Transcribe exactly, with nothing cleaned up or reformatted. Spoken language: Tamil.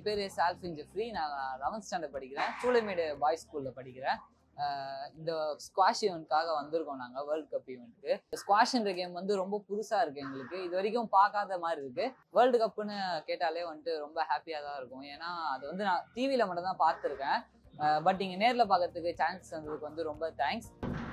பேர் சால்ஃபின் ஜெஃப்ரி. நான் லெவன்த் ஸ்டாண்டர்ட் படிக்கிறேன். சூளைமேடு பாய்ஸ் ஸ்கூலில் படிக்கிறேன். இந்த ஸ்குவாஷ் ஈவெண்ட்காக வந்திருக்கோம் நாங்கள், வேர்ல்டு கப் ஈவெண்ட்டுக்கு. ஸ்குவாஷ்ன்ற கேம் வந்து ரொம்ப புதுசாக இருக்குது எங்களுக்கு, இது வரைக்கும் பார்க்காத மாதிரி இருக்குது. வேர்ல்டு கப்புன்னு கேட்டாலே வந்துட்டு ரொம்ப ஹாப்பியாக தான் இருக்கும். ஏன்னா அது வந்து நான் டிவியில் மட்டும் தான் பார்த்துருக்கேன். பட் இங்கே நேரில் பார்க்கறதுக்கு சான்ஸ் வந்ததுக்கு வந்து ரொம்ப தேங்க்ஸ்.